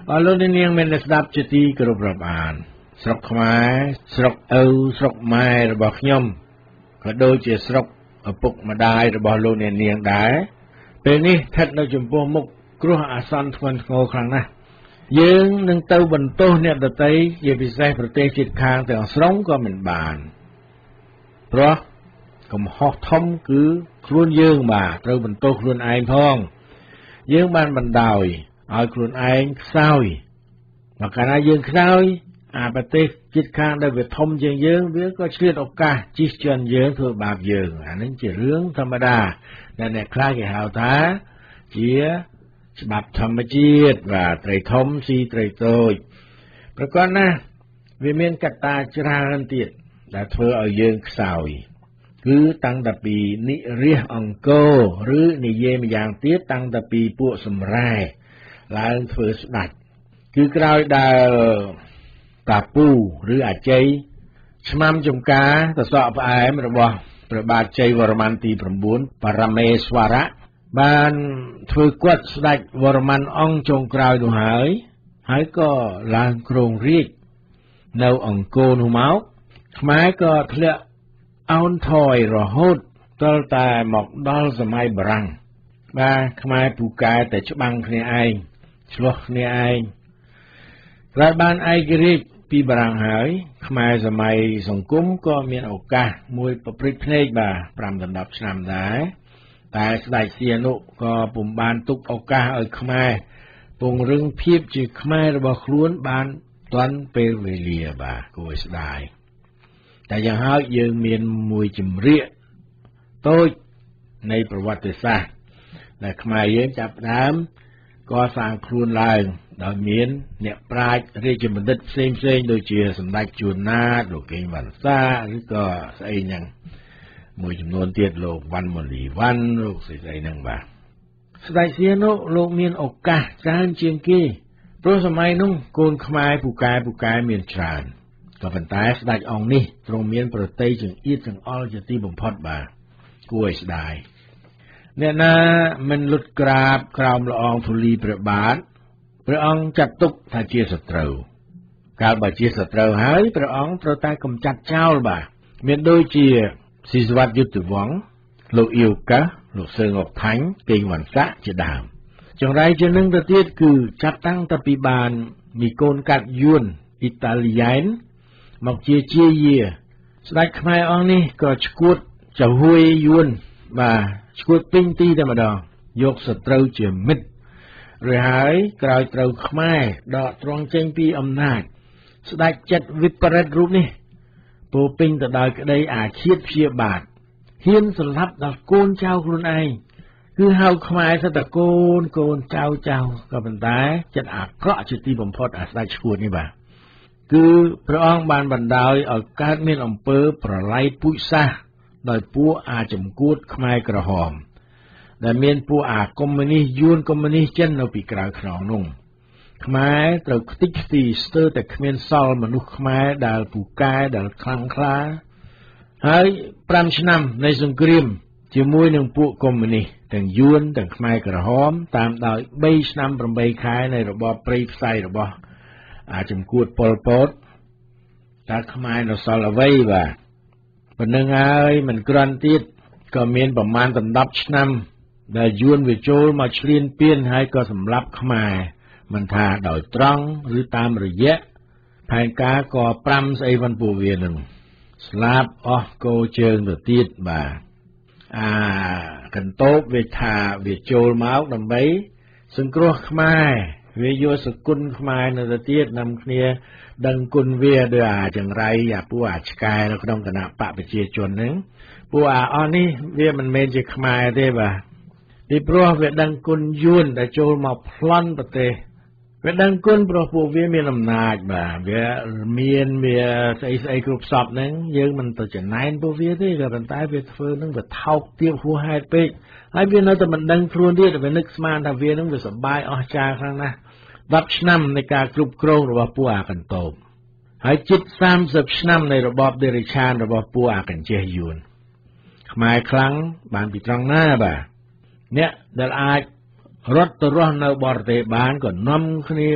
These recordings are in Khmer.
អរលោកនាងមានស្ដាប់ជាទីគោរពរាប់អានស្រុកខ្មែរស្រុកឪស្រុកម៉ែរបស់ខ្ញុំក៏ដូចជាស្រុកឪពុកម្ដាយរបស់លោកនាងដែរពេលនេះស្ថិតនៅចំពោះមុខគ្រោះអាសន្នធ្ងន់ធ្ងរខ្លាំងណាស់យើងនឹងទៅបន្ទោសអ្នកដទៃជាពិសេសប្រទេសជិតខាងទាំងស្រុងក៏មិនបានព្រោះកំហុសធំគឺខ្លួនយើងបាទត្រូវបន្ទោសខ្លួនឯងផងយើងបានបណ្ដោយឲ្យខ្លួនឯងខ្សោយមកកាលណាយើងខ្សោយអាប្រទេសជិតខាងដែលវាធំជាងយើងវាក៏ឆ្លៀតឱកាសជិះជាន់យើងធ្វើបាបយើងអានេះជារឿងធម្មតាដែលអ្នកខ្លះគេហៅថាជាច្បាប់ធម្មជាតិបាទត្រីធំស៊ីត្រីតូចប្រកបណាស់វាមានកត្តាច្រើនទៀតដែលធ្វើឲ្យយើងខ្សោយគឺតាំងតែពីនិរិះអង្គរឬនិយាយម្យ៉ាងទៀតតាំងតែពីពួកសម្រែឡើងធ្វើស្ដេចគឺក្រោយដែលតាពូឬអាជ័យឆ្មាំចំការតសក់ផ្អែមរបស់ព្រះបាទជ័យវរ្ម័នទី9បរមេស្វរៈបានធ្វើគាត់ស្ដេចវរ្ម័នអង្គចុងក្រោយនោះហើយក៏ឡើងគ្រងរាជនៅអង្គរនោះមកខ្មែរក៏ធ្លាក់អោនថយរហូតដល់តែមកដល់សម័យបារាំងបាទខ្មែរពូកែតែច្បាំងគ្នាឯងឆ្លោះគ្នាឯងក្រោយបានឯករាជ្យពីបារាំងហើយខ្មែរសម័យសង្គមក៏មានឱកាសមួយប្រព្រឹត្តភ្នែកបាទ5ដល់10ឆ្នាំដែរតែស្ដេចសៀនុក៏ពុំបានទុកឱកាសឲ្យខ្មែរពង្រឹងភាពជាខ្មែររបស់ខ្លួនបានទាន់ពេលវេលាបាទគួរឲ្យស្ដាយតែយ៉ាងហោចយើងមានមួយជំរាកតូចនៃប្រវត្តិសាស្ត្រដែលខ្មែរយើងចាប់ផ្ដើមកសាងខ្លួនឡើងដោយមានអ្នកប្រាជ្ញរាជបណ្ឌិតផ្សេងដូចជាសម្ដេចជួនណាតលោកកេងវណ្ណសាឬក៏ស្អីហ្នឹងមួយចំនួនទៀតលោកវ៉ាន់ម៉ូលីវ៉ាន់លោកស្អីហ្នឹងបាទស្ដេចសៀនុលោកមានឱកាសច្រើនជាងគេព្រោះសម័យនោះកូនខ្មែរពូកែមានច្រើនក៏ប៉ុន្តែស្ដេចអង្គនេះទ្រង់មានប្រតិយចង្អៀតចង្អល់ជាទីបំផុតបាទគួរឲ្យស្ដាយអ្នកណាមិនលុតក្រាបក្រោមល្អងធូលីព្រះបាទព្រះអង្គចាត់ទុកថាជាសត្រូវកាលបើជាសត្រូវហើយព្រះអង្គត្រូវតែកម្ចាត់ចោលបាទមានដូចជាស៊ីសវត្តយុទ្ធវង្សលោកអ៊ីវកាលោកសឺងអុកថាញ់កេងវណ្ណស័កជាដើមចង្រៃជាងនឹងទៅទៀតគឺចាប់តាំងតែពីបានមីកូនកាត់យួនអ៊ីតាលីយ៉ែនមកជាយាស្ដេចខ្មែរអង្គនេះក៏ឈួតចហួយយួនបាទឈួតពេញទីតែម្ដងយកសត្រូវជាមិត្តរួចហើយក្រោយត្រូវខ្មែរដកទ្រង់ចេញពីអំណាចស្ដេចចិត្តវិបរិតរូបនេះពោពេញទៅដោយក្តីអាឃាតព្យាបាទហ៊ានសម្លាប់ដល់កូនចៅខ្លួនឯងគឺហៅខ្មែរថាតកូនចៅក៏ប៉ុន្តែចិត្តអាក្រក់ជាទីបំផុតអាស្ដេចឈួតនេះបាទគឺព្រះអង្គបានបណ្ដោយឲ្យកើតមានអំពើប្រល័យពូជសាសន៍ដោយពួកអាចម្កួតខ្មែរក្រហមដែលមានពួកអាកុម្មុយនីសយួនកុម្មុយនីសចិននៅពីក្រៅខ្នងនោះខ្មែរត្រូវខ្ទេចខ្ទីស្ទើរតែគ្មានសល់មនុស្សខ្មែរដែលពូកែដែលខ្លាំងក្លាហើយ5ឆ្នាំនៃសង្គ្រាមជាមួយនឹងពួកកុម្មុយនីសទាំងយួនទាំងខ្មែរក្រហមតាមដោយ3ឆ្នាំ8ខែនៃរបបព្រៃផ្សៃរបស់អាចម្កួតប៉ុលពតតើខ្មែរនៅសល់អ្វីបាទប៉ុណ្្នឹងហើយមិនក្រាន់ទៀតក៏មានប្រមាណ10ឆ្នាំដែលយួនវាចូលមកឈ្លានពានហើយក៏សម្លាប់ខ្មែរមិនថាដោយត្រង់ឬតាមរយៈផែនការក៏5ស្អីវ៉ាន់ពួកវានឹងស្លាប់អស់គោជើងទៅទៀតបាទអាកន្តោបវាថាវាចូលមកដើម្បីសង្គ្រោះខ្មែរវាយកសគុណខ្មែរនៅទៅទៀតនាំគ្នាដឹងគុណវាដោយអាចង្រៃអាពួកអាឆ្កែនៅក្នុងគណៈបកប្រជាជនហ្នឹងពួកអាអស់នេះវាមិនមែនជាខ្មែរទេបាទពីព្រោះវាដឹងគុណយួនដែលចូលមកប្លន់ប្រទេសវាដឹងគុណព្រោះពួកវាមានអំណាចបាទវាមានវាស្អីគ្រប់សពហ្នឹងយើងមិនទៅចំណែនពួកវាទេក៏ប៉ុន្តែវាធ្វើនឹងវាថោកទាបហួសហេតុពេកហើយវានៅតែមិនដឹងខ្លួនទៀតវានឹកស្មានថាវានឹងវាសប្បាយអស្ចារ្យខ្លាំងណាស់10ឆ្នាំនៃការគ្រប់គ្រងរបស់ពួកអាកន្តោបហើយជិត30ឆ្នាំនៃរបបដេរិឆានរបស់ពួកអាកញ្ចេះយួនខ្មែរខ្លាំងបានពីត្រង់ណាបាទអ្នកដែលអាចរត់ទៅរស់នៅបរទេសបានក៏នាំគ្នា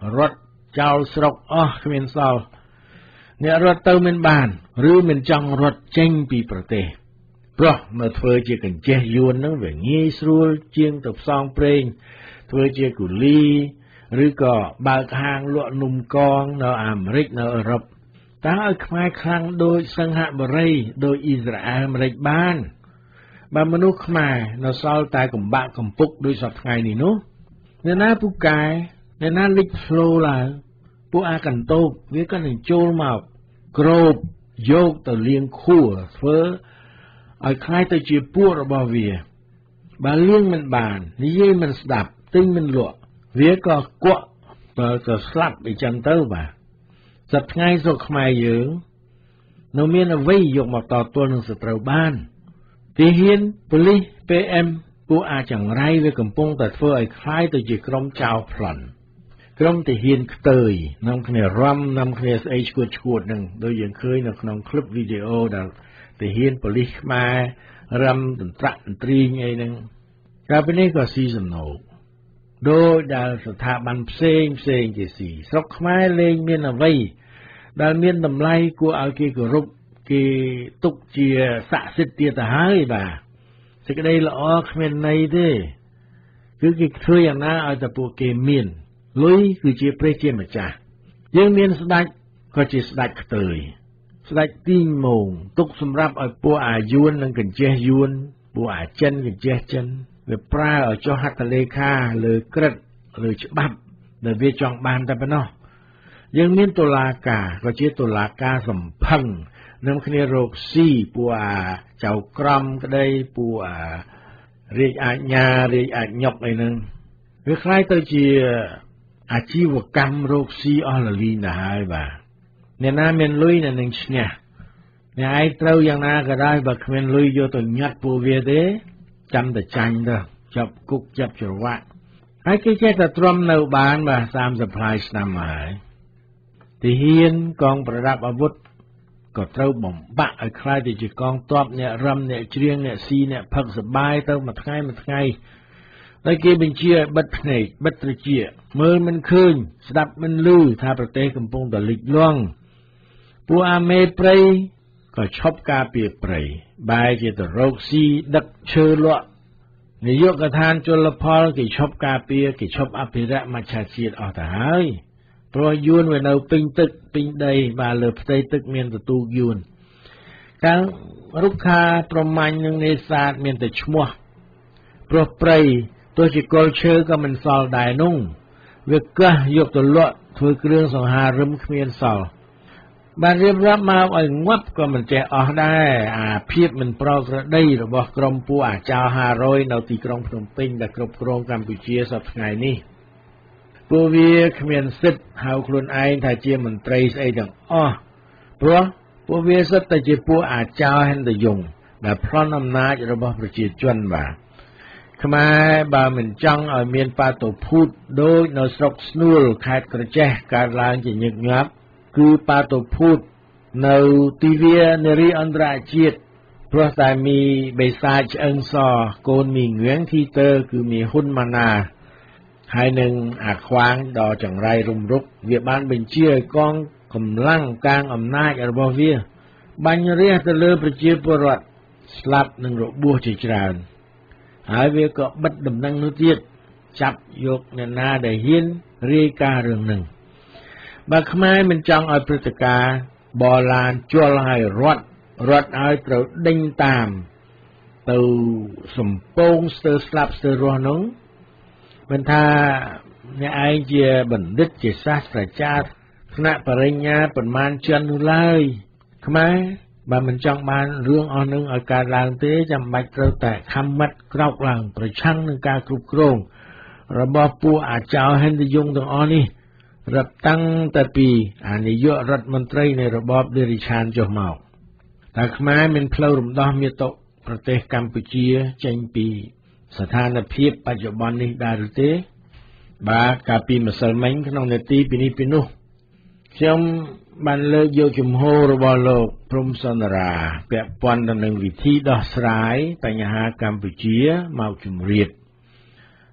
រត់ចោលស្រុកអស់គ្មានសល់អ្នករត់ទៅមិនបានឬមិនចង់រត់ចេញពីប្រទេសព្រោះនៅធ្វើជាកញ្ចេះយួននឹងវាងាយស្រួលជាងទៅផ្សងព្រេងធ្វើជាកូលីឬក៏បើកហាងលក់នំកងនៅអាមេរិកនៅអឺរ៉ុបតើឲ្យខ្មែរខ្លាំងដូចសិង្ហបុរីដូចអ៊ីស្រាអែលអាមេរិកបានបើមនុស្សខ្មែរនៅសល់តែកំបាក់កំពុកដូចសពថ្ងៃនេះនោះអ្នកណាពូកែអ្នកណាលិចផ្លូវឡើងពួកអាកន្ទោបវាក៏នឹងចូលមកក្របយកទៅលៀងខួរធ្វើឲ្យខ្លាយទៅជាពួករបស់វាបើលៀងមិនបាននិយាយមិនស្ដាប់ទិញមិនលក់វាក៏គក់ទៅស្លាប់អីចឹងទៅបាទសប្តាហ៍ថ្ងៃស្រុកខ្មែរយើងនៅមានអ្វីយកមកតទល់នឹងសត្រូវបានទាហានប៉ូលីស PM ពួកអាចង្រៃវាកំពុងតែធ្វើឲ្យខ្លាយទៅជាក្រុមចៅប្លន់ក្រុមទាហានខ្ទើយនាំគ្នារំនាំគ្នាស្អីឈួតនឹងដូចយើងឃើញនៅក្នុងคลิปវីដេអូដែលទាហានប៉ូលីសខ្មែររំតន្ត្រតន្ត្រីអីហ្នឹងកាលពីនេះក៏ស៊ីសំណូកដោយដែលស្ថាប័នផ្សេងជាស៊ីស្រុកខ្មែរលែងមានអ្វីដែលមានតម្លៃគួរឲ្យគេគោរពគេទុកជាស័ក្តិសិទ្ធិទៀតទៅហើយបាទសេចក្តីល្អគ្មានន័យទេគឺគេធ្វើយ៉ាងណាឲ្យតែពួកគេមានលុយគឺជាព្រះជាម្ចាស់យើងមានស្ដេចក៏ជាស្ដេចខ្ទើយស្ដេចទីងមងទុកសម្រាប់ឲ្យពួកអាយួននិងកញ្ចេះយួនពួកអាចិនកញ្ចេះចិនវាប្រើឲ្យចុះហត្ថលេខាលើក្រឹតលើច្បាប់ដែលវាចង់បានតែប៉ុណ្ណោះយើងមានតុលាការក៏ជាតុលាការសំផឹងនឹងគ្នារកស៊ីពួកចៅក្រមក្តីពួករាជអាជ្ញារាជអាជ្ញុកអីហ្នឹងវាคล้ายទៅជាអាជីវកម្មរកស៊ីអស់លលីងទៅហើយបាទអ្នកណាមានលុយអ្នកនឹងឈ្នះអ្នកឯងត្រូវយ៉ាងណាក៏ដោយបើគ្មានលុយយកទៅញាត់ពួកវាទេចាំតែចាញ់ទៅចាប់គុកចាប់ច្រវាក់ហើយគេចេះតែទ្រាំនៅបានបាទ30ផ្លាយឆ្នាំហើយទាហានកងប្រដាប់អាវុធក៏ត្រូវបំបាក់ឲ្យខ្លាយទៅជាកងទ័ពអ្នករំអ្នកច្រៀងអ្នកស៊ីអ្នកផឹកសបាយទៅមួយថ្ងៃហើយគេបញ្ជាឲ្យបិទភ្នែកបិទត្រចៀកមើលមិនឃើញស្ដាប់មិនឮថាប្រទេសកំពុងតែលិចលង់ពួកអាមេព្រៃក៏ឈប់ការពារព្រៃបែរជាទៅរកស៊ីដឹកឈើលក់នាយកដ្ឋានជលផលគេឈប់ការពារគេឈប់អភិរក្សមច្ឆជាតិអស់ទៅហើយព្រោះយួនវានៅពេញទឹកពេញដីបាទលើផ្ទៃទឹកមានទទូកយួនកាលរុក្ខាប្រមាញ់នឹងនេសាទមានតែឈ្មោះព្រោះព្រៃទោះជាគល់ឈើក៏មិនសល់ដែរនោះវាកះយកទៅលក់ធ្វើគ្រឿងសង្ហារឹមគ្មានសល់បានរៀបរាប់មកឲ្យងាប់ក៏មិនចេះអស់ដែរអាភាពមិនប្រក្រតីរបស់ក្រុមពួកអាចោរ500នៅទីក្រុងភ្នំពេញដែលគ្រប់គ្រងកម្ពុជាសប្តាហ៍ថ្ងៃនេះពួកវាគ្មានសិទ្ធិហៅខ្លួនឯងថាជាមន្ត្រីស្អីទាំងអស់ព្រោះពួកវាសិតតែជាពួកអាចោរហិនតយងដែលប្លន់អំណាចរបស់ប្រជាជនបាទខ្មែរបើមិនចង់ឲ្យមានបាតុភូតដូចនៅស្រុកស្នួលខេត្តក្រចេះកើតឡើងជាញឹកញាប់គឺបាតុភូតនៅទីវានារីអន្តរជាតិព្រោះតែมีបេសាចឆ្អឹងសកូនមីងឿងធីទ័រគឺมีហ៊ុនម៉ាណាហើយនឹងអាខ្វាងដល់ចង្រៃរំរុកវាបានបញ្ជាឲ្យកងកម្លាំងកាងអំណាចរបស់វាបាញ់រះទៅលើប្រជាពលរដ្ឋស្លាប់និងរបួសជាច្រើនហើយវាក៏បិទដំណឹងនោះទៀតចាប់យកអ្នកណាដែលហ៊ានរាយការណ៍រឿងនឹងបើខ្មែរមិនចង់ឲ្យព្រឹត្តិការណ៍បលានជល់ឲ្យរត់ឲ្យត្រូវដេញតាមទៅសំពងស្ទើរស្លាប់ស្ទើររស់នោះមិនថាអ្នកឯងជាបណ្ឌិតជាសាស្ត្រាចារ្យថ្នាក់បរិញ្ញាប៉ុន្មានចិននោះឡើយខ្មែរបើមិនចង់បានរឿងអស់នឹងឲ្យកើតឡើងទេចាំបាច់ត្រូវតែខំម៉ាត់ក្រោកឡើងប្រឆាំងនឹងការគ្រប់គ្រងរបស់ពួកអាចោរហិនតយងទាំងអស់នេះរាប់តាំងតែពីអានាយករដ្ឋមន្ត្រីនៃរបបឌីរីឆានចុះមកតែខ្មែរមានផ្លូវរំដោះមាតុប្រទេសកម្ពុជាចេញពីស្ថានភាពបច្ចុប្បន្ននេះដែរឬទេបាទកាលពីម្សិលមិញក្នុងនេតិពីនេះពីនោះខ្ញុំបានលើកយកជំហររបស់លោកព្រំសន្រាពាក់ព័ន្ធទៅនឹងវិធីដោះស្រាយបញ្ហាកម្ពុជាមកជម្រាប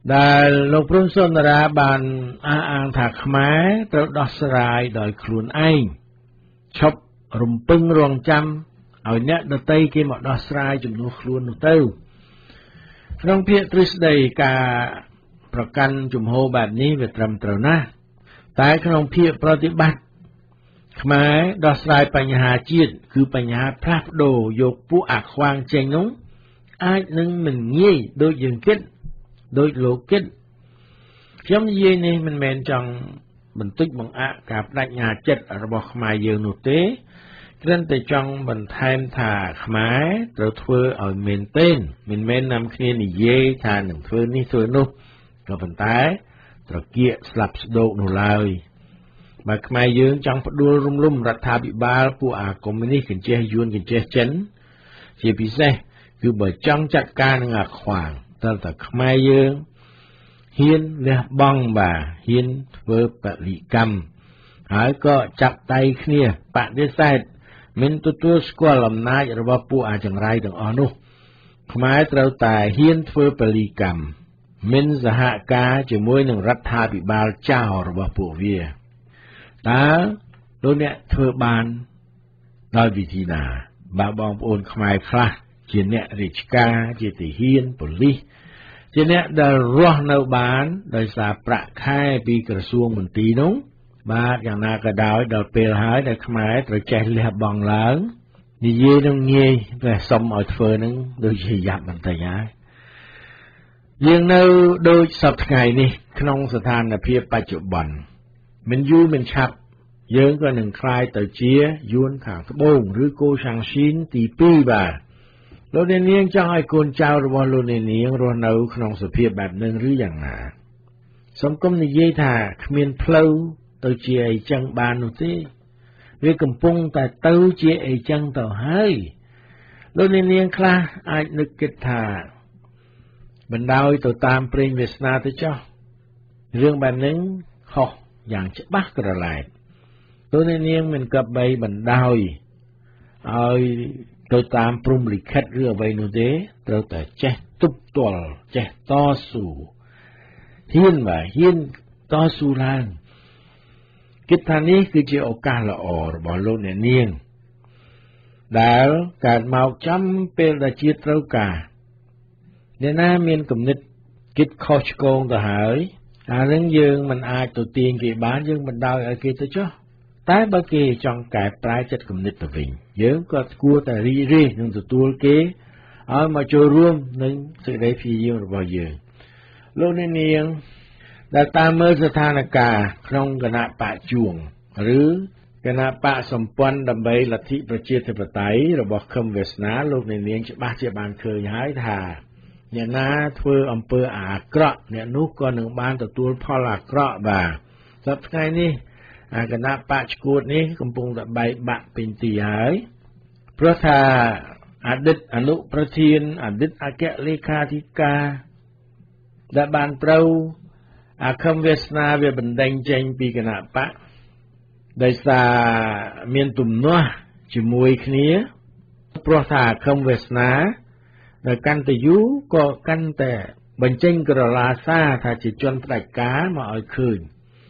ដែលលោកព្រំសុនរាបានអះអាងថាខ្មែរត្រូវដោះស្រាយដោយខ្លួនឯងឈប់រំពឹងរងចាំឲ្យអ្នកដទៃគេមកដោះស្រាយជំនួសខ្លួននោះទៅក្នុងភាគទ្រឹស្ដីការប្រកាន់ជំហរបែបនេះវាត្រឹមត្រូវណាស់តែក្នុងភាគប្រតិបត្តិខ្មែរដោះស្រាយបញ្ហាជាតិគឺបញ្ហាផ្លាស់ប្ដូរយកពួកអាខ្វាងចេញនោះអាចនឹងមិនងាយដូចយើងគិតដូចលោកគិតខ្ញុំនិយាយនេះមិនមែនចង់បន្តិចបង្អាក់ការបដិញ្ញាចិត្តរបស់ខ្មែរយើងនោះទេគ្រាន់តែចង់បន្ថែមថាខ្មែរត្រូវធ្វើឲ្យមែនទែនមិនមែននាំគ្នានិយាយថានឹងធ្វើនេះធ្វើនោះក៏ប៉ុន្តែត្រកៀកស្លាប់ស្ដោកនោះឡើយបើខ្មែរយើងចង់ផ្ដួលរំលំរដ្ឋាភិបាលពួកអាកុម្មុយនីសកញ្ចេះយួនកញ្ចេះចិនជាពិសេសគឺបើចង់ចាត់ការនឹងអាខ្វាងតើតែខ្មែរយើងហ៊ានលះបង់បាទហ៊ានធ្វើពលិកម្មហើយក៏ចាប់ដៃគ្នាបដិសេធមិនទទួលស្គាល់អំណាចរបស់ពួកអាចង្រៃទាំងអស់នោះខ្មែរត្រូវតែហ៊ានធ្វើពលិកម្មមិនសហការជាមួយនឹងរដ្ឋាភិបាលចោលរបស់ពួកវាតើលោកអ្នកធ្វើបានដោយវិធីណាបើបងប្អូនខ្មែរខ្លះជាអ្នករាជការជាទាហានប៉ូលីសជាអ្នកដែលរស់នៅបានដោយសារប្រាក់ខែពីក្រសួងមន្ទីរនោះបាទយ៉ាងណាក៏ដោយដល់ពេលហើយដែលខ្មែរត្រូវចេះលះបង់ឡើងនិយាយនឹងងាយតែសុំឲ្យធ្វើនឹងដូចជាយ៉ាប់បន្តិចហើយយើងនៅដូចសពថ្ងៃនេះក្នុងស្ថានភាពបច្ចុប្បន្នមិនយូរមិនឆាប់យើងក៏នឹងក្លាយទៅជាយួនខាងត្បូងឬកូសាំងស៊ីនទី2បាទលោកអ្នកនាងចង់ឲ្យកូនចៅរបស់លោកអ្នកនាងរស់នៅក្នុងសភាពបែបនឹងឬយ៉ាងណាសូមកុំនិយាយថាគ្មានផ្លូវទៅជាអីចឹងបាននោះទេវាកំពុងតែទៅជាអីចឹងទៅហើយលោកអ្នកនាងខ្លះអាចនឹកគិតថាបណ្ដោយទៅតាមព្រេងវាសនាទៅចុះរឿងបែបហ្នឹងខុសយ៉ាងច្បាស់ក្រឡែតលោកអ្នកនាងមិនគប្បីបណ្ដោយឲ្យទៅតាមព្រំលិខិតឬអ្វីនោះទេត្រូវតែចេះទប់ទល់ចេះតស៊ូហ៊ានតស៊ូឡើងគិតថានេះគឺជាឱកាសល្អរបស់លោកអ្នកនាងដែលកើតមកចំពេលដែលជាត្រូវការអ្នកណាមានគំនិតគិតខុសឆ្គងទៅហើយអានឹងយើងមិនអាចទៅទាញគេបានយើងបណ្ដោយឲ្យគេទៅចុះតែបើគេចង់កែប្រែចិត្តគំនិតទៅវិញយើងក៏គួរតែរីករាយនឹងទទួលគេឲ្យមកចូលរួមនឹងសេចក្តីព្យាយាមរបស់យើងលោកអ្នកនាងដែលតាមមើលស្ថានភាពក្នុងគណៈបកជួងឬគណៈបកសម្ព័ន្ធដើម្បីលទ្ធិប្រជាធិបតេយ្យរបស់ខឹមវាសនាលោកអ្នកនាងច្បាស់ជាបានឃើញហើយថាអ្នកណាធ្វើអំពើអាក្រក់អ្នកនោះក៏នឹងបានទទួលផលអាក្រក់បាទសប្តាហ៍ថ្ងៃនេះគណៈបកឈួតនេះកំពុងតែបែកបាក់ពេញទីហើយព្រោះថាអតីតអនុប្រធានអតីតអគ្គលេខាធិការដែលបានត្រូវអាខឹមវាសនាវាបណ្ដេញចេញពីគណៈបកដោយសារមានទំនាស់ជាមួយគ្នាព្រោះថាអាខឹមវាសនាដែលកាន់តែយូរក៏កាន់តែបញ្ចេញក្រឡាសារថាជាជនផ្ដាច់ការមកឲ្យឃើញ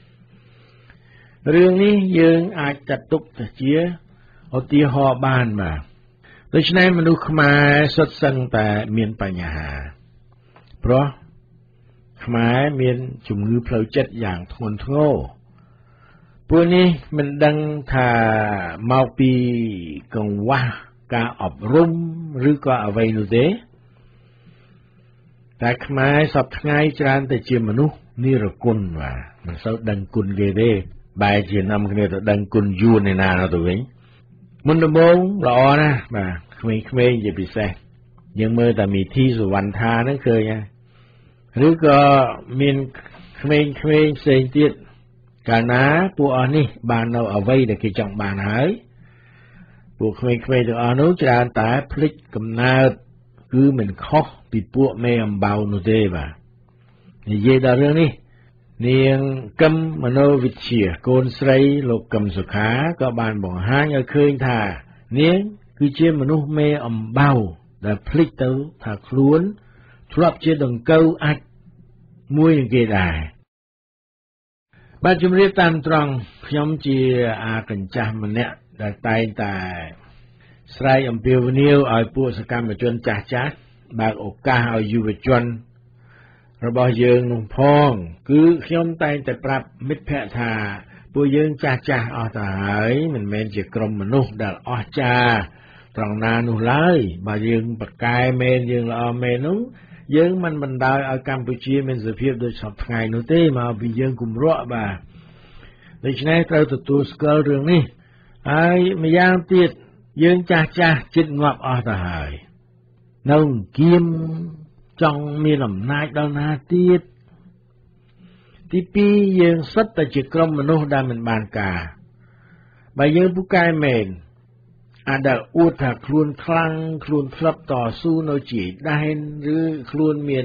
រឿងនេះយើងអាចចាត់ទុកថាជាឧទាហរណ៍បានបាទដូច្នេះមនុស្សខ្មែរសុទ្ធសឹងតែមានបញ្ហាព្រោះខ្មែរមានជំងឺផ្លូវចិត្តយ៉ាងធ្ងន់ធ្ងរពួកនេះមិនដឹងថាមកពីកង្វះការអប់រំឬក៏អ្វីនោះទេតែខ្មែរសពថ្ងៃច្រើនតែជាមនុស្សនិរគុណបាទមិនសូវដឹងគុណគេទេបែរជានាំគ្នាទៅដឹងគុណយួនឯណាទៅវិញមុនដំបូងល្អណាស់បាទក្មេងៗជាពិសេសយើងមើលតែមីធីសុវណ្ណថាហ្នឹងឃើញហើយឬក៏មានក្មេងៗផ្សេងទៀតកាលណាពួកអស់នេះបាននៅអ្វីដែលគេចង់បានហើយពួកក្មេងៗទាំងអស់នោះច្រើនតែភ្លេចកំណើតគឺមិនខុសពីពួកមេអំបៅនោះទេបាទនិយាយដល់រឿងនេះនាងកឹមមនោវិជ្ជាកូនស្រីលោកកឹមសុខាក៏បានបង្ហាញឲ្យឃើញថានាងគឺជាមនុស្សមេអំបៅដែលភ្លេចទៅថាខ្លួនធ្លាប់ជាដង្កូវអាចមួយនឹងគេដែរបាទជំរាបតាមត្រង់ខ្ញុំជាអាកញ្ចាស់ម្នាក់ដែលតែងតែស្រែកអំពាវនាវឲ្យពួកសកម្មជនចាស់បើកឱកាសឲ្យយុវជនរបស់យើងនោះផងគឺខ្ញុំតែងតែប្រាប់មិត្តភ័ក្តិថាពួកយើងចាស់អស់ទៅហើយមិនមែនជាក្រុមមនុស្សដែលអស្ចារ្យត្រង់ណានោះឡើយបើយើងប្រកែមែនយើងល្អមែននោះយើងមិនបណ្ដោយឲ្យកម្ពុជាមានសភាពដូចសពថ្ងៃនោះទេមកពីយើងគម្រក់បាទដូច្នេះត្រូវទទួលស្គាល់រឿងនេះហើយម្យ៉ាងទៀតយើងចាស់ជិតងាប់អស់ទៅហើយនៅគៀមចង់មានអំណាចដល់ណាទៀតទីពីរយើងសុទ្ធតែជាក្រុមមនុស្សដែលមិនបានការបើយើងពូកែមែនអាចដែលអួតថាខ្លួនខ្លាំងខ្លួនធ្លាប់តស៊ូនៅជាដែនឬខ្លួនមាន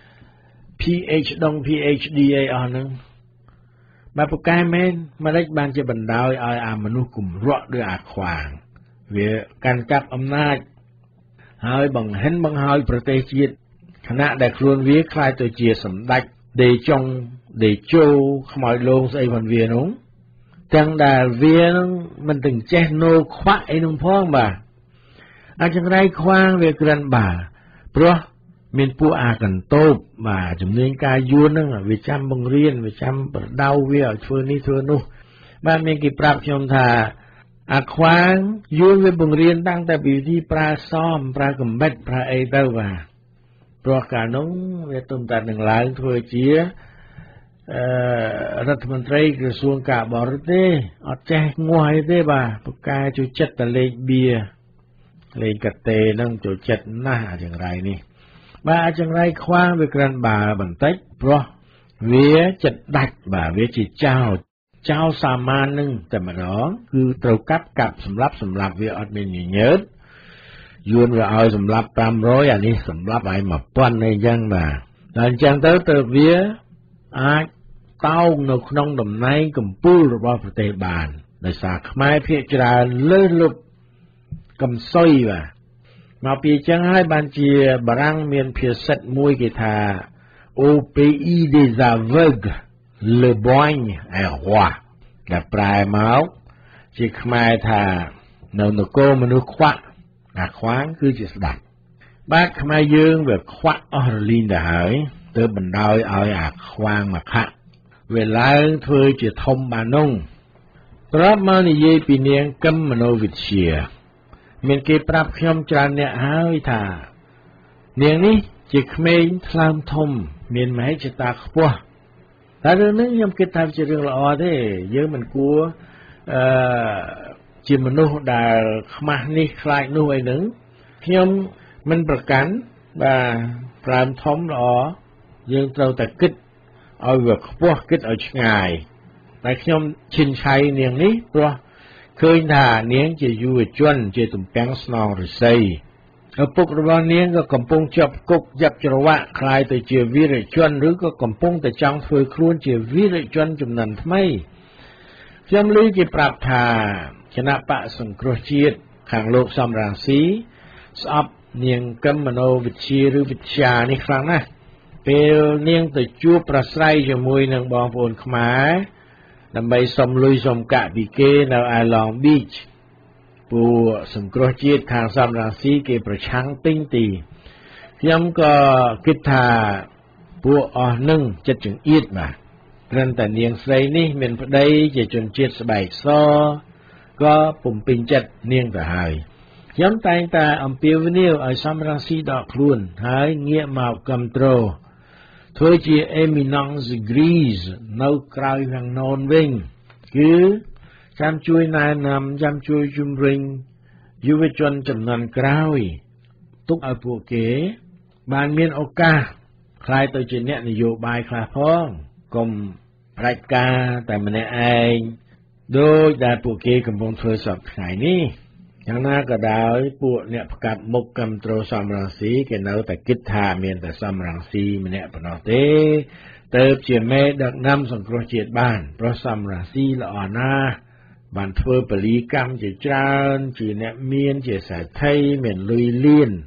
PhD អីអស់ហ្នឹងបើពូកែមែនមិនដេចបានជាបណ្ដោយឲ្យអាមនុស្សគំរក់ដោយអាខ្វាងវាកាន់កាប់អំណាចហើយបង្ហិនបង្ហើយប្រទេសជាតិខណៈដែលខ្លួនវាខ្លាចទៅជាសម្ដេចដេចុងដេជោខ្មោចលងស្អីផងវានោះទាំងដែលវានឹងមិនទាំងចេះនោខ្វាក់អីនោះផងបាទអាចង្រៃខ្វាងវាក្រិនបាទព្រោះមានពួកអាកន្តោបបាទជំនាញការយួនហ្នឹងវាចាំបង្រៀនវាចាំប្រដៅវាឲ្យធ្វើនេះធ្វើនោះបាទមានគេប្រាប់ខ្ញុំថាអាខ្វាងយួនវាបង្រៀនតាំងតែពីវិធីប្រើសមប្រើកំបិតប្រើអីទៅបាទព្រោះកាលនោះវាទុំតែនឹងឡើងធ្វើជារដ្ឋមន្ត្រីក្រសួងការបរទេសអត់ចេះងាស់អីទេបាទពូកែជួយចិត្តតែលេខបៀលេខកាតេហ្នឹងចូលចិត្តណាស់អាចង្រៃនេះបាទអាចង្រៃខ្វាងវាក្រាន់បើបន្តិចព្រោះវាចិត្តដាច់បាទវាជាចោលសាមាននឹងតែម្ដងគឺត្រូវកាប់សម្លាប់វាអត់មានញញើតយួនវាឲ្យសម្លាប់500អានេះសម្លាប់ឲ្យ1000អីចឹងបាទដល់អញ្ចឹងទៅវាអាចតោងនៅក្នុងតំណែងកំពូលរបស់ប្រទេសបានដោយសារខ្មែរភាគច្រើនលើសលប់កំសុយបាទមកពីចឹងហើយបានជាបារាំងមានភាសិតមួយគេថា Au pays des aveugles le boigne est roi ដែលប្រែមកជាខ្មែរថានៅនគរមនុស្សខ្វាក់អាខ្វាងគឺជាស្ដេចបាទខ្មែរយើងវាខ្វាក់អស់រលីងទៅហើយទើបបណ្ដោយឲ្យអាខ្វាងមកខាក់វាឡើងធ្វើជាធំបាននោះប្រាប់មកនិយាយពីនាងកឹមមនោវិទ្យាមានគេប្រាប់ខ្ញុំច្រើនអ្នកហើយថានាងនេះជាក្មេងថ្លើមធំមានមហិច្ឆតាខ្ពស់តែរឿងនេះខ្ញុំគិតថាជារឿងល្អទេយើងមិនគួរជាមនុស្សដែលខ្មាស់នេះខ្លាចនោះអីហ្នឹងខ្ញុំមិនប្រកាន់បាទថ្លើមធំល្អយើងត្រូវតែគិតឲ្យវាខ្ពស់គិតឲ្យឆ្ងាយតែខ្ញុំឈិនឆៃនាងនេះព្រោះឃើញថានាងជាយុវជនជាទំពាំងស្នងរិស័យឪពុករបស់នាងក៏កំពុងជាប់គុកយ៉ាប់ច្រវាក់คล้ายទៅជាវីរជនឬក៏កំពុងតែចង់ធ្វើខ្លួនជាវីរជនចំនួនថ្មីខ្ញុំឮគេប្រាប់ថាគណៈបកសង្គ្រោះជាតិខាងលោកសំរងស៊ីស្អប់នាងកឹមមនោវិទ្យាឬវិទ្យានេះខ្លាំងណាស់ពេលនាងទៅជួបប្រស្រ័យជាមួយនឹងបងប្អូនខ្មែរដើម្បីសុំលុយសុំកាក់ពីគេនៅឯ Long Beach ពួកសង្គ្រោះជាតិខាងសំរងស៊ីគេប្រឆាំងទិញទីខ្ញុំក៏គិតថាពួកអស់នឹងចិត្តចង្អៀតបាទព្រមតែនាងស្រីនេះមានប្តីជាជនជាតិស្បែកសក៏ពុំពេញចិត្តនាងទៅហើយខ្ញុំតែងតែអំពាវនាវឲ្យសំរងស៊ីដកខ្លួនហើយងាកមកគ្រប់គ្រងធ្វើជា Eminence Grise នៅក្រៅខាងណូនវិញគឺចាំជួយណែនាំចាំជួយជំរុញយុវជនចំនួនក្រោយទុកឲ្យពួកគេបានមានឱកាសខ្លាយទៅជាអ្នកនយោបាយខ្លះផងកុំប្រាច់ការតែម្នាក់ឯងដោយដែលពួកគេកំពុងធ្វើសពថ្ងៃនេះយ៉ាងណាក៏ដោយពួកអ្នកផ្កាប់មុខគ្រប់គ្រងសំរងស៊ីគេនៅតែគិតថាមានតែសំរងស៊ីម្នាក់ប៉ុណ្ណោះទេទៅជាមេដឹកនាំសង្គ្រោះជាតិបានព្រោះសំរងស៊ីល្អណាស់បានធ្វើពលីកម្មជាច្រើនជាអ្នកមានជាសេដ្ឋីមានលុយលាន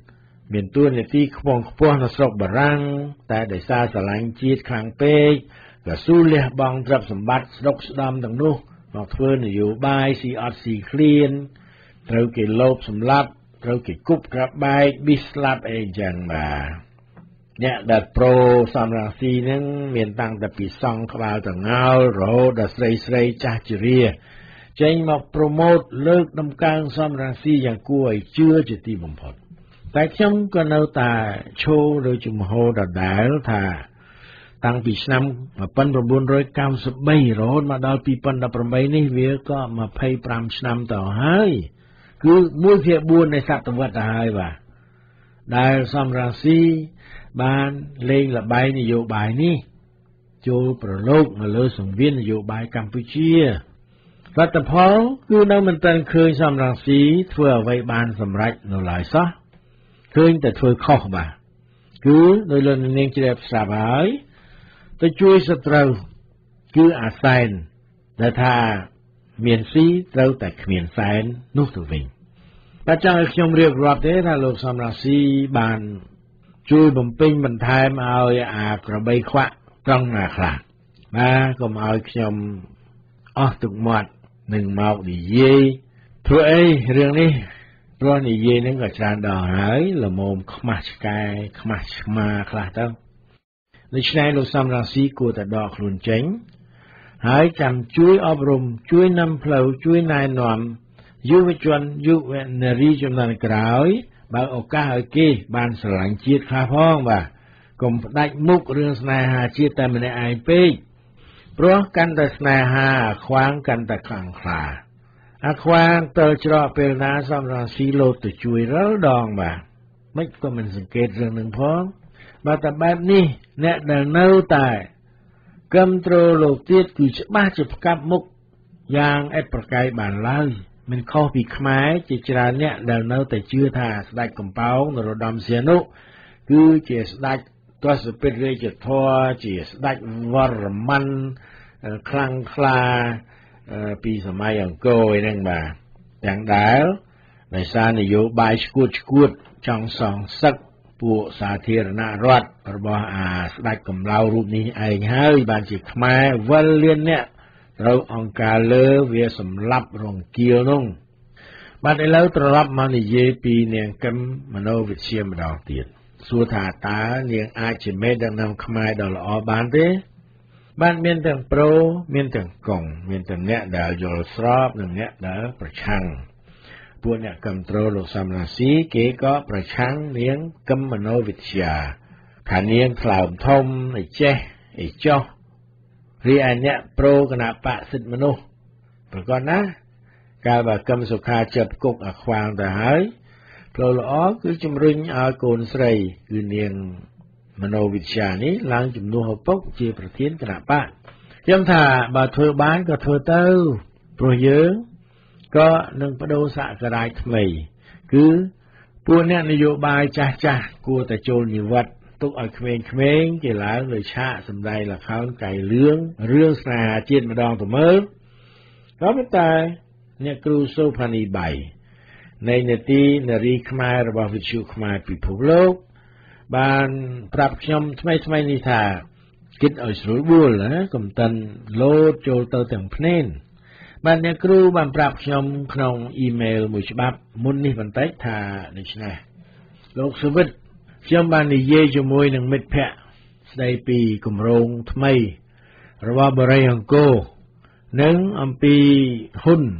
មានទួនាទីខ្ពង់ខ្ពស់នៅស្រុកបារាំងតែដោយសារស្រឡាញ់ជាតិខ្លាំងពេកក៏ស៊ូលះបង់ទ្រព្យសម្បត្តិស្ដុកស្ដំទាំងនោះមកធ្វើនយោបាយស៊ីអត់ស៊ីឃ្លានត្រូវគេលបសម្លាប់ត្រូវគេគប់ក្របបែកប៊ីស្លាប់អីចឹងបាទអ្នកដែលប្រូសំរងស៊ីហ្នឹងមានតាំងតែពីសង្ឃក្បាលតងោលរហូតដល់ស្រីចាស់ជរាចេញមកប្រូម៉ូតលើកដំកើងសំរងស៊ីយ៉ាងគួរឲ្យជឿជាទីបំផុតតែខ្ញុំក៏នៅតែឈរលើជំហរដដែលថាតាំងពីឆ្នាំ1993រហូតមកដល់2018នេះវាក៏25ឆ្នាំទៅហើយគឺ1/4នៃសតវត្សទៅហើយបាទដែលសំរងស៊ីបានលេងល្បែងនយោបាយនេះចូលប្រឡូកនៅលើសង្វៀននយោបាយកម្ពុជាលទ្ធផលគឺនៅមិនទាន់ឃើញសំរងស៊ីធ្វើអ្វីបានសម្រេចនៅឡើយសោះឃើញតែធ្វើខុសបាទគឺដោយលោកនាងជ្រាបស្រាប់ហើយទៅជួយសត្រូវគឺអាសែនដែលថាមានស៊ីត្រូវតែគ្មានសែននោះទៅវិញតែចង់ឲ្យខ្ញុំរៀបរាប់ទេថាលោកសំរងស៊ីបានជួយបំពេញបន្ថែមឲ្យអាក្របីខ្វាក់ត្រង់ណាខ្លះបាទកុំឲ្យខ្ញុំអស់ទឹកមាត់នឹងមកនិយាយព្រោះអីរឿងនេះព្រោះនិយាយនឹងក៏ច្រើនដល់ហើយល្មមខ្មាស់ឆ្កែខ្មាស់ឆ្មាខ្លះទៅដូច្នេះលោកសំរងស៊ីគួរតែដកខ្លួនចេញហើយចាំជួយអប់រំជួយនាំផ្លូវជួយណែនាំយុវជនយុវនារីជំនាន់ក្រោយបើឱកាសឲ្យគេបានស្រឡាញ់ជាតិខ្លះផងបាទកុំផ្ដាច់មុខរឿងស្នេហាជាតិតែម្នាក់ឯងពេកព្រោះកាន់តែស្នេហាអាខ្វាងកាន់តែខ្លាំងក្លាអាខ្វាងទៅច្រកពេលណាសំរងស៊ីលោតទៅជួយរាល់ដងបាទមិនក៏មិនសង្កេតរឿងនឹងផងបើតែបែបនេះអ្នកដែលនៅតែគ្រប់គ្រងលោកទៀតគឺច្បាស់ជាផ្កាប់មុខយ៉ាងឥតប្រកែកបានឡើយមិនខុសពីខ្មែរជាច្រើនអ្នកដែលនៅតែជឿថាស្ដេចកំប៉ោងនរោត្តមសីហនុគឺជាស្ដេចទសពិធរាជធរជាស្ដេចវរ្ម័នខ្លាំងក្លាពីសម័យអង្គរឯហ្នឹងបាទទាំងដែលដោយសារនយោបាយឈួតចង់សងសឹកពួកសាធារណរដ្ឋរបស់អាស្ដេចកំឡៅរូបនេះឯងហើយបានជាខ្មែរវិលលៀនអ្នកត្រូវអង្គការលើវាសម្លាប់រង្គាលនោះបាទឥឡូវត្រឡប់មកនិយាយពីនាងកឹមមនោវិជ្ជាម្ដងទៀតសួរថាតើនាងអាចជាមេដឹកនាំខ្មែរដ៏ល្អបានទេបាទមានទាំងប្រូមានទាំងកុងមានទាំងអ្នកដែលយល់ស្របនិងអ្នកដែលប្រឆាំងពួកអ្នកគ្រប់គ្រងលោកសំរងស៊ីគេក៏ប្រឆាំងនាងកឹមមនោវិជ្ជាថានាងថ្លើមធំអីចេះអីចោះរីឯអ្នកប្រូគណៈបកសិទ្ធិមនុស្សប្រកបណាកាលបើកឹមសុខាចាប់គុកអាខ្វាងទៅហើយផ្លូវល្អគឺជំរុញឲ្យកូនស្រីគឺនាងមនោវិជ្ជានេះឡើងជំនួសឪពុកជាប្រធានគណៈបកខ្ញុំថាបើធ្វើបានក៏ធ្វើទៅព្រោះយើងក៏នឹងបដូរសក្តានុពលថ្មីគឺពួកអ្នកនយោបាយចាស់គួរតែចូលនិវត្តន៍ទុកឲ្យក្មេងៗគេឡើងលើឆាកសម្ដែងល្ខោនកៃលឿងរឿងស្នេហាជាតិម្ដងទៅមើលក៏ប៉ុន្តែអ្នកគ្រូសូផានីបៃនៃនេតិនារីខ្មែររបស់វិទ្យុខ្មែរពិភពលោកបានប្រាប់ខ្ញុំថ្មីនេះថាគិតឲ្យស្រួលបួលណាកុំតិនលោតចូលទៅទាំងភ្នែនបាទអ្នកគ្រូបានប្រាប់ខ្ញុំក្នុងអ៊ីមែលមួយច្បាប់មុននេះបន្តិចថាដូច្នេះលោកសវិតខ្ញុំបាននិយាយជាមួយនឹងមិត្តភ័ក្តិស្ដីពីគម្រោងថ្មីរបស់បរិយាអង្គរនិងអំពីហ៊ុន